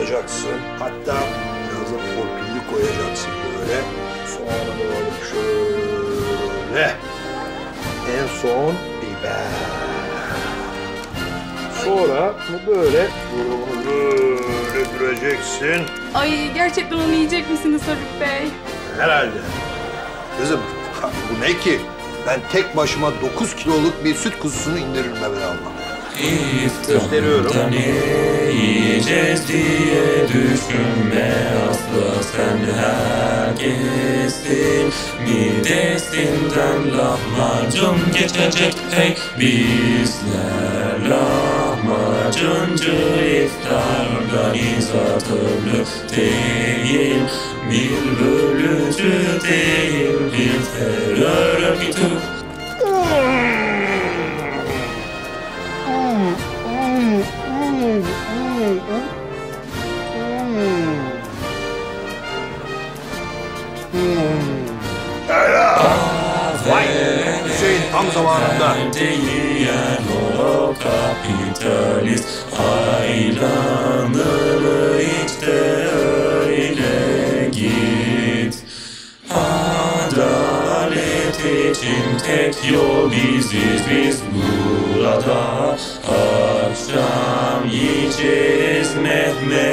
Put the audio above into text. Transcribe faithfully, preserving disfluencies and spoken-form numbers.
alacaksın. Hatta biraz da torpilli koyacaksın böyle. Sonra böyle şöyle. En son biber. Sonra bunu böyle, bunu böyle düreceksin. Ay gerçekten onu yiyecek misiniz Haluk Bey? Herhalde. Kızım bu ne ki? Ben tek başıma dokuz kiloluk bir süt kuzusunu indiririm evvelallah. İftarda ne yiyeceğiz diye düşünme asla, sen herkestin midesinden lahmacun geçecek hey. Bizler lahmacuncu iftar organizatörlü değil, bir bölücü değil, bir terör örgütü. Vay! Hüseyin tam zamanında. Yiyen o kapitalist ayranını iç de öyle git. Adalet için tek yol biziz biz burada. Akşam yiyeceğiz Mehmet.